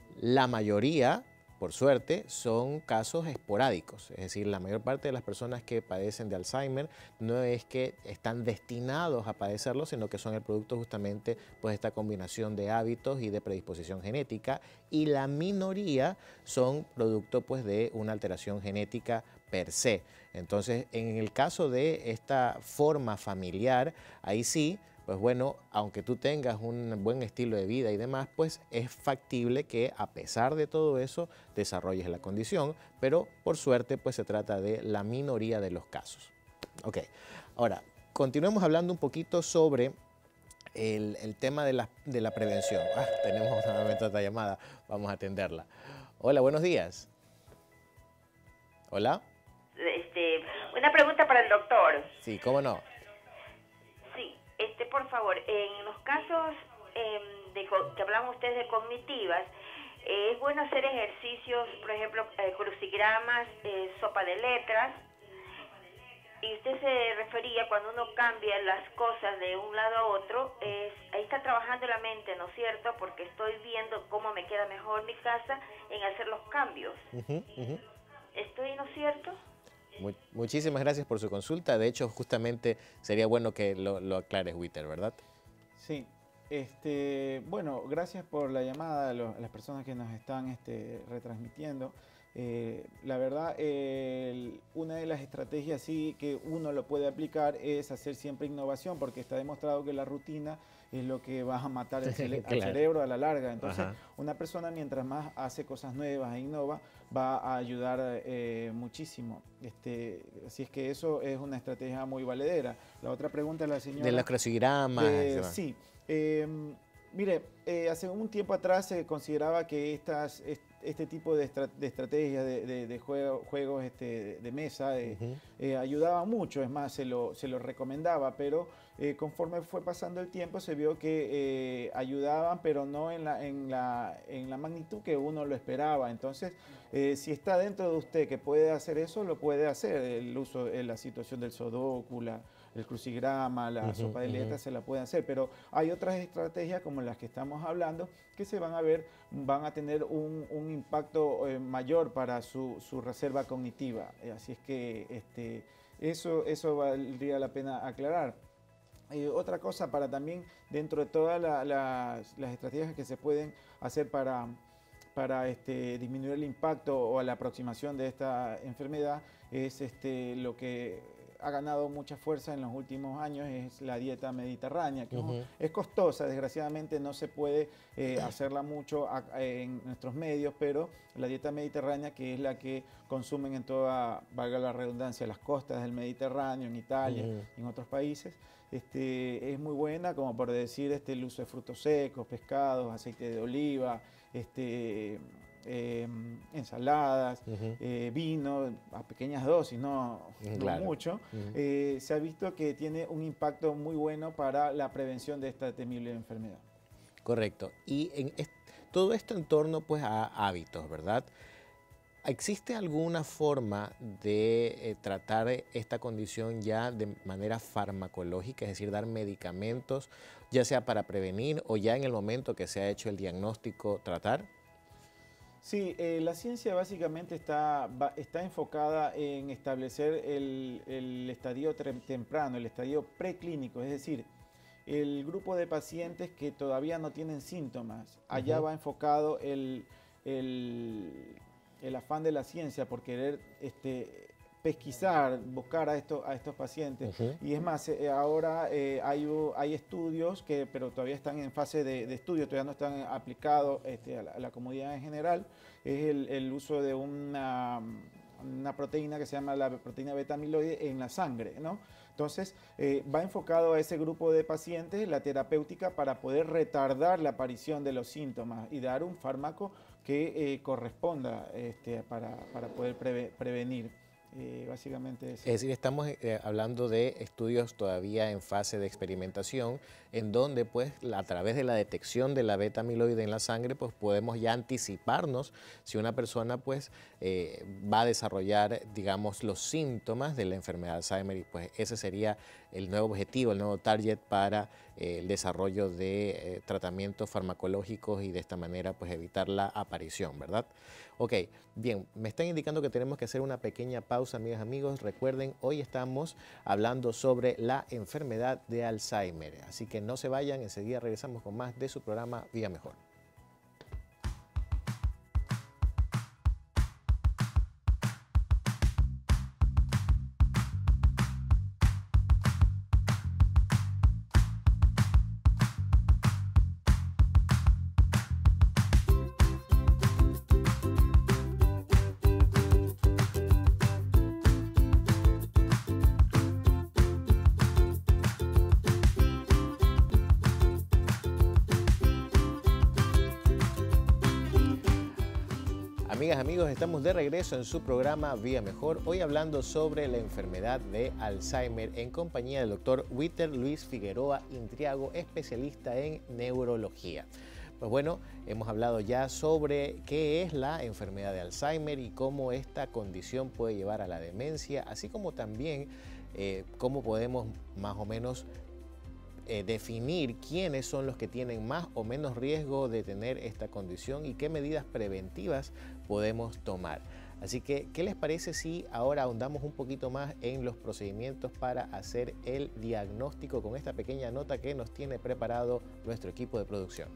La mayoría, por suerte, son casos esporádicos, es decir, la mayor parte de las personas que padecen de Alzheimer no es que están destinados a padecerlo, sino que son el producto justamente pues, de esta combinación de hábitos y de predisposición genética, y la minoría son producto pues, de una alteración genética per se. Entonces, en el caso de esta forma familiar, ahí sí, pues bueno, aunque tú tengas un buen estilo de vida y demás, pues es factible que a pesar de todo eso desarrolles la condición, pero por suerte pues se trata de la minoría de los casos. Ok, ahora continuemos hablando un poquito sobre el, el tema de la, de la prevención. Ah, tenemos nuevamente otra llamada, vamos a atenderla. Hola, buenos días. Hola. Este, una pregunta para el doctor. Sí, cómo no. Este, por favor, en los casos eh, de, que hablamos ustedes de cognitivas, eh, es bueno hacer ejercicios, por ejemplo, eh, crucigramas, eh, sopa de letras, y usted se refería cuando uno cambia las cosas de un lado a otro, es, ahí está trabajando la mente, ¿no es cierto? Porque estoy viendo cómo me queda mejor mi casa en hacer los cambios. Uh-huh, uh-huh. ¿Estoy, no es cierto? Muchísimas gracias por su consulta. De hecho, justamente sería bueno que lo, lo aclares, Witter, ¿verdad? Sí. Este, bueno, gracias por la llamada a, lo, a las personas que nos están este, retransmitiendo. Eh, la verdad, eh, una de las estrategias sí que uno lo puede aplicar es hacer siempre innovación, porque está demostrado que la rutina es lo que va a matar el cere claro. al cerebro a la larga. Entonces, Ajá. una persona mientras más hace cosas nuevas e innova, va a ayudar eh, muchísimo. Este, así es que eso es una estrategia muy valedera. La otra pregunta de la señora... De los crucigramas. Eh, sí. Eh, mire, eh, hace un tiempo atrás se consideraba que estas... Est este tipo de, estra de estrategias de, de, de juego, juegos este, de, de mesa eh, uh-huh. eh, ayudaba mucho, es más, se lo, se lo recomendaba, pero eh, conforme fue pasando el tiempo se vio que eh, ayudaban, pero no en la, en, la, en la magnitud que uno lo esperaba. Entonces, eh, si está dentro de usted que puede hacer eso, lo puede hacer. El uso de la situación del sudoku, la, el crucigrama, la uh-huh, sopa de letras, uh-huh. se la puede hacer, pero hay otras estrategias como las que estamos hablando que se van a ver, van a tener un, un impacto eh, mayor para su, su reserva cognitiva. Eh, así es que este, eso, eso valdría la pena aclarar. Eh, otra cosa para también, dentro de todas la, la, las estrategias que se pueden hacer para, para este, disminuir el impacto o la aproximación de esta enfermedad, es este, lo que ha ganado mucha fuerza en los últimos años es la dieta mediterránea, que Uh-huh. es costosa, desgraciadamente no se puede eh, hacerla mucho a, a, en nuestros medios, pero la dieta mediterránea, que es la que consumen en toda, valga la redundancia, las costas del Mediterráneo, en Italia, Uh-huh. y en otros países, este, es muy buena, como por decir este, el uso de frutos secos, pescados, aceite de oliva, este, eh, ensaladas, Uh-huh. eh, vino a pequeñas dosis, no, no Claro. mucho. Uh-huh. Eh, se ha visto que tiene un impacto muy bueno para la prevención de esta temible enfermedad. Correcto. Y en est- todo esto en torno pues, a hábitos, ¿verdad? ¿Existe alguna forma de eh, tratar esta condición ya de manera farmacológica, es decir, dar medicamentos, ya sea para prevenir o ya en el momento que se ha hecho el diagnóstico, tratar? Sí, eh, la ciencia básicamente está, va- está enfocada en establecer el, el estadio tre- temprano, el estadio preclínico, es decir, el grupo de pacientes que todavía no tienen síntomas. Allá Ujú. va enfocado el, el, el afán de la ciencia por querer este, pesquisar, buscar a, estos a estos pacientes. Ujú. Y es más, eh, ahora eh, hay, u- hay estudios que pero todavía están en fase de, de estudio, todavía no están aplicados este, a, la, a la comunidad en general. Es el, el uso de una, una proteína que se llama la proteína beta-amiloide en la sangre, ¿no? Entonces, eh, va enfocado a ese grupo de pacientes la terapéutica para poder retardar la aparición de los síntomas y dar un fármaco que eh, corresponda este, para, para poder preve- prevenir. Eh, básicamente eso. Es decir, estamos eh, hablando de estudios todavía en fase de experimentación, en donde pues la- a través de la detección de la beta amiloide en la sangre, pues podemos ya anticiparnos si una persona pues eh, va a desarrollar, digamos, los síntomas de la enfermedad de Alzheimer, y pues ese sería el nuevo objetivo, el nuevo target para eh, el desarrollo de eh, tratamientos farmacológicos y de esta manera pues evitar la aparición, ¿verdad? Ok, bien, me están indicando que tenemos que hacer una pequeña pausa, amigas, amigos. Recuerden, hoy estamos hablando sobre la enfermedad de Alzheimer, así que no se vayan, enseguida regresamos con más de su programa Viva Mejor. Amigas, amigos, estamos de regreso en su programa Vía Mejor, hoy hablando sobre la enfermedad de Alzheimer en compañía del doctor Wither Luis Figueroa Intriago, especialista en neurología. Pues bueno, hemos hablado ya sobre qué es la enfermedad de Alzheimer y cómo esta condición puede llevar a la demencia, así como también eh, cómo podemos más o menos Eh, definir quiénes son los que tienen más o menos riesgo de tener esta condición y qué medidas preventivas podemos tomar. Así que, ¿qué les parece si ahora ahondamos un poquito más en los procedimientos para hacer el diagnóstico con esta pequeña nota que nos tiene preparado nuestro equipo de producción?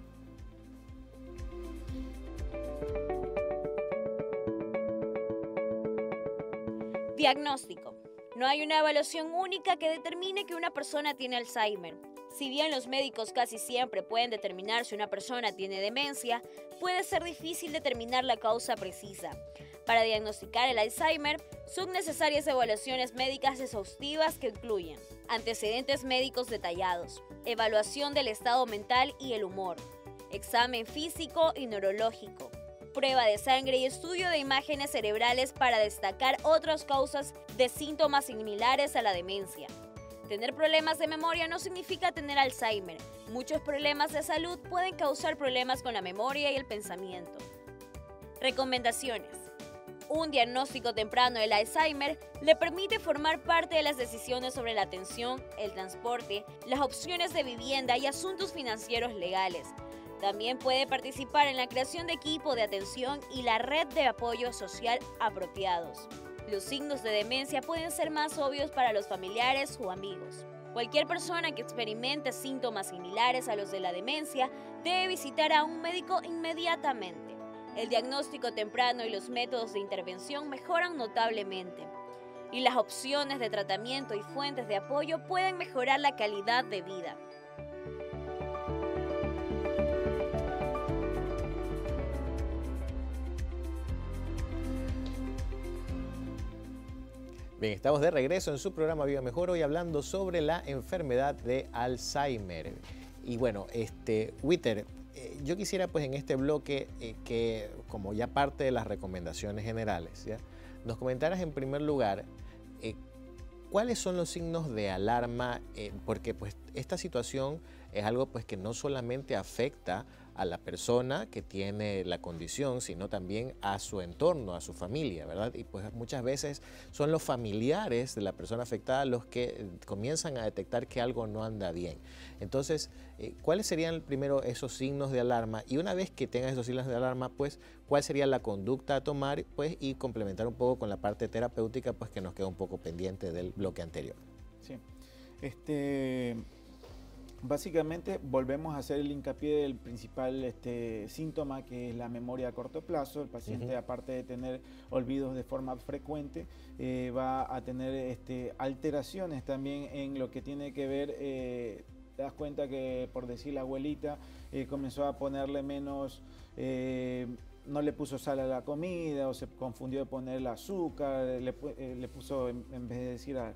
Diagnóstico. No hay una evaluación única que determine que una persona tiene Alzheimer. Si bien los médicos casi siempre pueden determinar si una persona tiene demencia, puede ser difícil determinar la causa precisa. Para diagnosticar el Alzheimer, son necesarias evaluaciones médicas exhaustivas que incluyen antecedentes médicos detallados, evaluación del estado mental y el humor, examen físico y neurológico, prueba de sangre y estudio de imágenes cerebrales para destacar otras causas de síntomas similares a la demencia. Tener problemas de memoria no significa tener Alzheimer. Muchos problemas de salud pueden causar problemas con la memoria y el pensamiento. Recomendaciones. Un diagnóstico temprano del Alzheimer le permite formar parte de las decisiones sobre la atención, el transporte, las opciones de vivienda y asuntos financieros legales. También puede participar en la creación de equipo de atención y la red de apoyo social apropiados. Los signos de demencia pueden ser más obvios para los familiares o amigos. Cualquier persona que experimente síntomas similares a los de la demencia debe visitar a un médico inmediatamente. El diagnóstico temprano y los métodos de intervención mejoran notablemente. y las opciones de tratamiento y fuentes de apoyo pueden mejorar la calidad de vida. Bien, estamos de regreso en su programa Viva Mejor, hoy hablando sobre la enfermedad de Alzheimer. Y bueno, este, Witter, eh, yo quisiera pues en este bloque eh, que, como ya parte de las recomendaciones generales, ¿ya?, nos comentaras en primer lugar eh, cuáles son los signos de alarma, eh, porque pues esta situación es algo pues que no solamente afecta a la persona que tiene la condición, sino también a su entorno, a su familia, ¿verdad? Y pues muchas veces son los familiares de la persona afectada los que comienzan a detectar que algo no anda bien. Entonces, eh, ¿cuáles serían primero esos signos de alarma? Y una vez que tengas esos signos de alarma, pues, ¿cuál sería la conducta a tomar? Pues, y complementar un poco con la parte terapéutica, pues, que nos queda un poco pendiente del bloque anterior. Sí. Este... Básicamente volvemos a hacer el hincapié del principal este, síntoma, que es la memoria a corto plazo. El paciente, uh-huh. aparte de tener olvidos de forma frecuente, eh, va a tener este, alteraciones también en lo que tiene que ver, eh, te das cuenta que, por decir la abuelita, eh, comenzó a ponerle menos, eh, no le puso sal a la comida, o se confundió de ponerle azúcar, le, eh, le puso, en, en vez de decir a,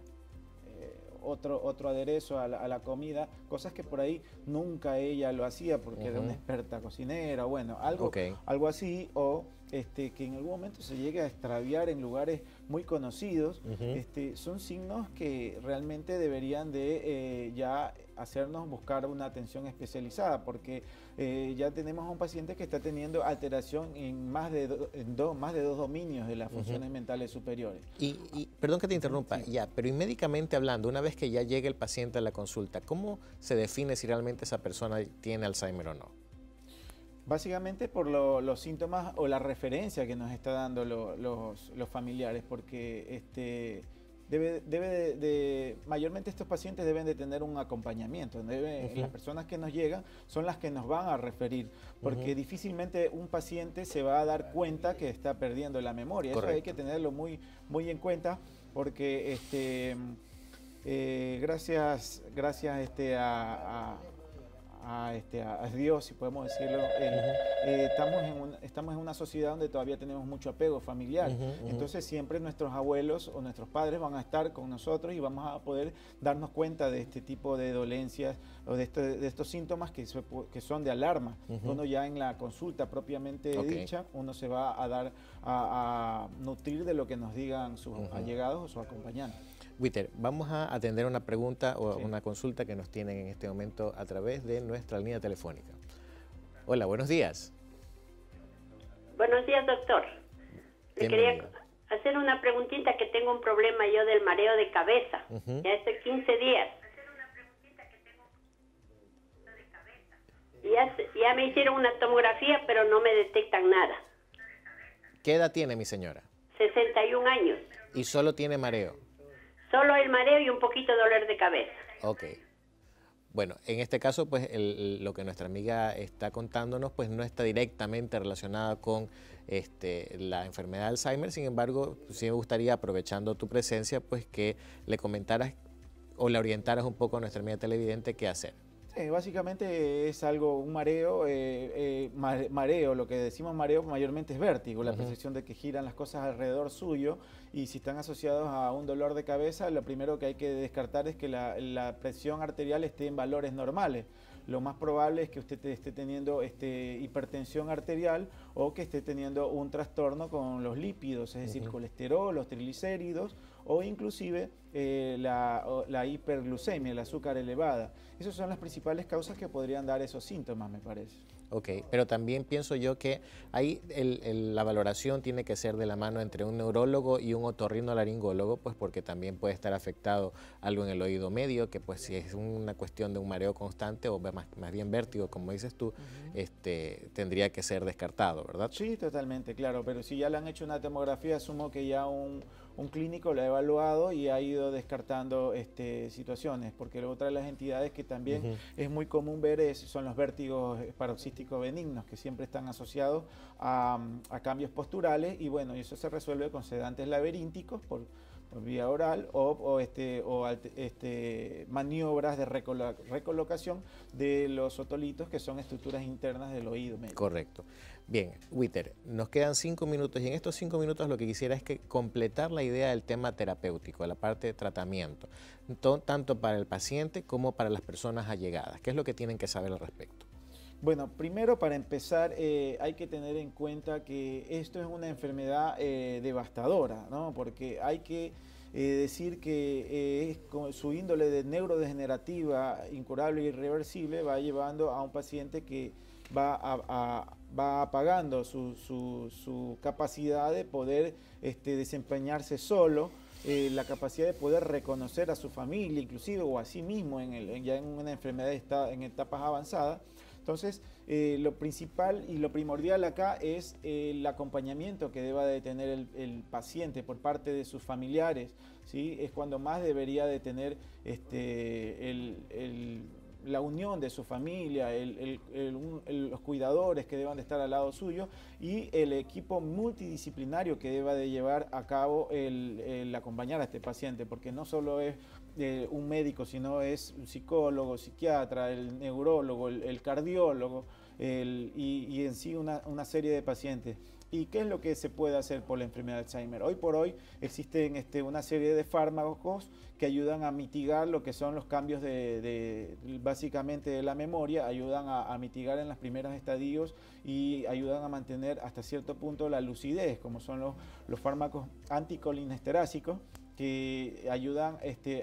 Otro, otro aderezo a la, a la comida, cosas que por ahí nunca ella lo hacía porque uh-huh. era una experta cocinera, bueno, algo, okay. algo así, o este, que en algún momento se llegue a extraviar en lugares muy conocidos, uh-huh. este, son signos que realmente deberían de eh, ya hacernos buscar una atención especializada, porque eh, ya tenemos a un paciente que está teniendo alteración en más de, do, en do, más de dos dominios de las funciones uh-huh. mentales superiores. Y, y perdón que te interrumpa, sí. ya, pero y médicamente hablando, una vez que ya llegue el paciente a la consulta, ¿cómo se define si realmente esa persona tiene Alzheimer o no? Básicamente por lo, los síntomas o la referencia que nos está dando lo, los, los familiares, porque este, debe, debe de, de, mayormente estos pacientes deben de tener un acompañamiento. Debe, uh-huh. Las personas que nos llegan son las que nos van a referir, porque uh-huh. difícilmente un paciente se va a dar cuenta que está perdiendo la memoria. Correcto. Eso hay que tenerlo muy, muy en cuenta, porque este, eh, gracias, gracias este, a... a A, este, a Dios, si podemos decirlo, eh, uh-huh. eh, estamos, en un, estamos en una sociedad donde todavía tenemos mucho apego familiar, uh-huh, uh-huh. entonces siempre nuestros abuelos o nuestros padres van a estar con nosotros y vamos a poder darnos cuenta de este tipo de dolencias o de, este, de estos síntomas que, se, que son de alarma. Uh-huh. Uno ya en la consulta propiamente okay. dicha, uno se va a dar a, a nutrir de lo que nos digan sus uh-huh. allegados o sus acompañantes. Witter, vamos a atender una pregunta o sí. una consulta que nos tienen en este momento a través de nuestra línea telefónica. Hola, buenos días. Buenos días, doctor. Le quería hacer una preguntita, que tengo un problema yo del mareo de cabeza. Uh-huh. Ya hace quince días. Y ya, ya me hicieron una tomografía, pero no me detectan nada. ¿Qué edad tiene mi señora? sesenta y un años. ¿Y solo tiene mareo? Solo el mareo y un poquito de dolor de cabeza. Ok. Bueno, en este caso, pues el, el, lo que nuestra amiga está contándonos, pues no está directamente relacionada con este, la enfermedad de Alzheimer. Sin embargo, sí me gustaría, aprovechando tu presencia, pues que le comentaras o le orientaras un poco a nuestra amiga televidente qué hacer. Eh, básicamente es algo, un mareo, eh, eh, mareo, lo que decimos mareo mayormente es vértigo, la uh-huh. percepción de que giran las cosas alrededor suyo, y si están asociados a un dolor de cabeza, lo primero que hay que descartar es que la, la presión arterial esté en valores normales. Lo más probable es que usted esté teniendo este, hipertensión arterial o que esté teniendo un trastorno con los lípidos, es decir, uh-huh. colesterol, los triglicéridos o inclusive eh, la, la hiperglucemia, el azúcar elevada. Esas son las principales causas que podrían dar esos síntomas, me parece. Ok, pero también pienso yo que ahí el, el, la valoración tiene que ser de la mano entre un neurólogo y un otorrinolaringólogo, pues porque también puede estar afectado algo en el oído medio, que pues si es una cuestión de un mareo constante o más, más bien vértigo, como dices tú, uh-huh. este, tendría que ser descartado, ¿verdad? Sí, totalmente, claro, pero si ya le han hecho una tomografía, asumo que ya un, un clínico lo ha evaluado y ha ido descartando este, situaciones, porque otra de las entidades que también uh-huh. es muy común ver es, son los vértigos paroxísticos benignos, que siempre están asociados a, a cambios posturales, y bueno, eso se resuelve con sedantes laberínticos por, vía oral o, o, este, o este, maniobras de recolo recolocación de los otolitos, que son estructuras internas del oído médico. Correcto. Bien, Wither, nos quedan cinco minutos y en estos cinco minutos lo que quisiera es que completar la idea del tema terapéutico, de la parte de tratamiento, tanto para el paciente como para las personas allegadas. ¿Qué es lo que tienen que saber al respecto? Bueno, primero para empezar eh, hay que tener en cuenta que esto es una enfermedad eh, devastadora, ¿no? Porque hay que eh, decir que eh, es con su índole de neurodegenerativa, incurable e irreversible, va llevando a un paciente que va, a, a, va apagando su, su, su capacidad de poder este, desempeñarse solo, eh, la capacidad de poder reconocer a su familia inclusive o a sí mismo en el, ya en una enfermedad está en etapas avanzadas. Entonces, eh, lo principal y lo primordial acá es eh, el acompañamiento que deba de tener el, el paciente por parte de sus familiares, ¿sí? Es cuando más debería de tener este, el, el, la unión de su familia, el, el, el, el, los cuidadores que deban de estar al lado suyo y el equipo multidisciplinario que deba de llevar a cabo el, el acompañar a este paciente, porque no solo es Eh, un médico, sino es un psicólogo, psiquiatra, el neurólogo, el, el cardiólogo el, y, y en sí una, una serie de pacientes. ¿Y qué es lo que se puede hacer por la enfermedad de Alzheimer? Hoy por hoy existen este, una serie de fármacos que ayudan a mitigar lo que son los cambios de, de básicamente de la memoria, ayudan a, a mitigar en los primeros estadios y ayudan a mantener hasta cierto punto la lucidez, como son los, los fármacos anticolinesterásicos, que ayudan este,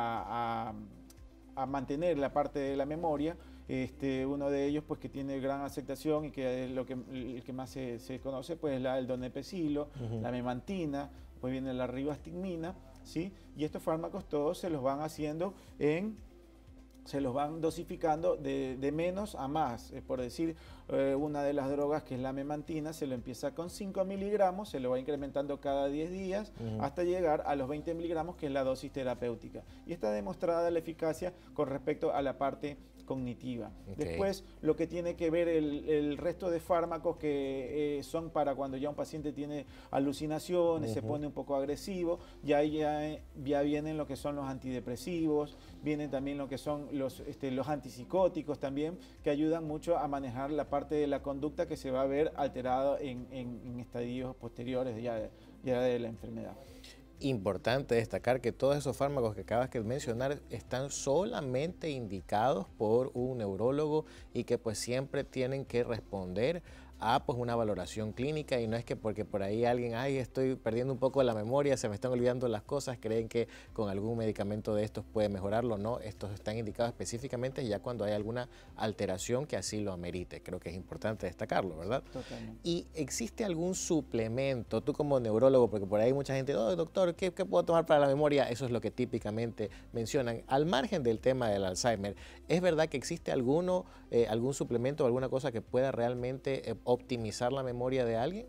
a, a, a mantener la parte de la memoria. Este, uno de ellos pues que tiene gran aceptación y que es lo que, el que más se, se conoce pues es la, el donepezilo, uh-huh. la memantina, pues viene la ribastigmina, ¿sí? Y estos fármacos todos se los van haciendo en se los van dosificando de, de menos a más. Eh, por decir, eh, una de las drogas que es la memantina, se lo empieza con cinco miligramos, se lo va incrementando cada diez días, uh-huh. hasta llegar a los veinte miligramos, que es la dosis terapéutica. Y está demostrada la eficacia con respecto a la parte cognitiva. Okay. Después, lo que tiene que ver el, el resto de fármacos que eh, son para cuando ya un paciente tiene alucinaciones, uh-huh. se pone un poco agresivo, ya, ya, ya vienen lo que son los antidepresivos, vienen también lo que son los, este, los antipsicóticos también, que ayudan mucho a manejar la parte de la conducta que se va a ver alterada en, en, en estadios posteriores ya, ya de la enfermedad. Importante destacar que todos esos fármacos que acabas de mencionar están solamente indicados por un neurólogo y que pues siempre tienen que responder a pues una valoración clínica, y no es que porque por ahí alguien, ay, estoy perdiendo un poco la memoria, se me están olvidando las cosas, creen que con algún medicamento de estos puede mejorarlo. No, estos están indicados específicamente ya cuando hay alguna alteración que así lo amerite. Creo que es importante destacarlo, ¿verdad? Totalmente. ¿Y existe algún suplemento, tú como neurólogo, porque por ahí mucha gente, oh, doctor, ¿qué, qué puedo tomar para la memoria? Eso es lo que típicamente mencionan. Al margen del tema del Alzheimer, ¿es verdad que existe alguno, eh, algún suplemento o alguna cosa que pueda realmente eh, optimizar la memoria de alguien?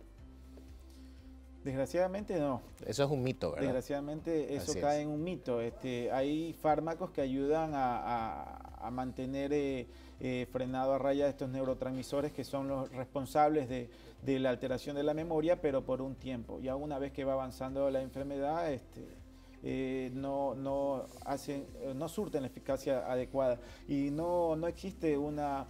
Desgraciadamente no. Eso es un mito, ¿verdad? Desgraciadamente eso Así cae es. en un mito. Este, hay fármacos que ayudan a, a, a mantener eh, eh, frenado a raya estos neurotransmisores que son los responsables de, de la alteración de la memoria, pero por un tiempo. Ya una vez que va avanzando la enfermedad, este, eh, no, no, hacen, no surten la eficacia adecuada. Y no, no existe una...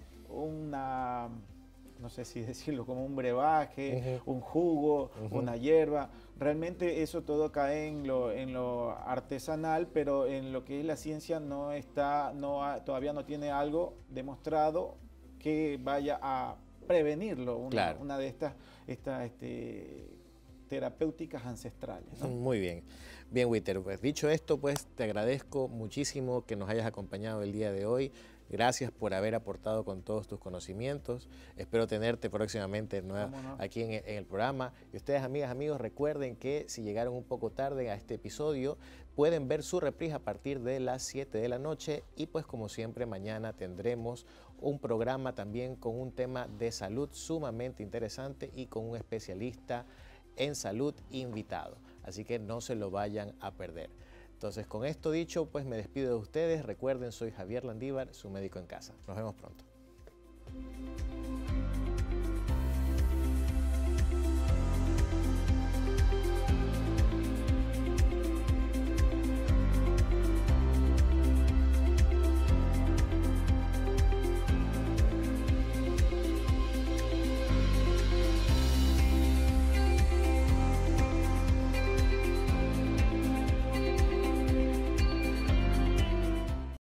una no sé si decirlo, como un brebaje, uh-huh. un jugo, uh-huh. una hierba. Realmente eso todo cae en lo, en lo artesanal, pero en lo que es la ciencia no está, no ha, todavía no tiene algo demostrado que vaya a prevenirlo, una, claro. una de estas, estas este, terapéuticas ancestrales, ¿no? Muy bien. Bien, Wither, pues dicho esto, pues te agradezco muchísimo que nos hayas acompañado el día de hoy. Gracias por haber aportado con todos tus conocimientos. Espero tenerte próximamente nueva, no? aquí en, en el programa. Y ustedes, amigas, amigos, recuerden que si llegaron un poco tarde a este episodio, pueden ver su reprise a partir de las siete de la noche. Y pues como siempre, mañana tendremos un programa también con un tema de salud sumamente interesante y con un especialista en salud invitado. Así que no se lo vayan a perder. Entonces, con esto dicho, pues me despido de ustedes. Recuerden, soy Javier Landívar, su médico en casa. Nos vemos pronto.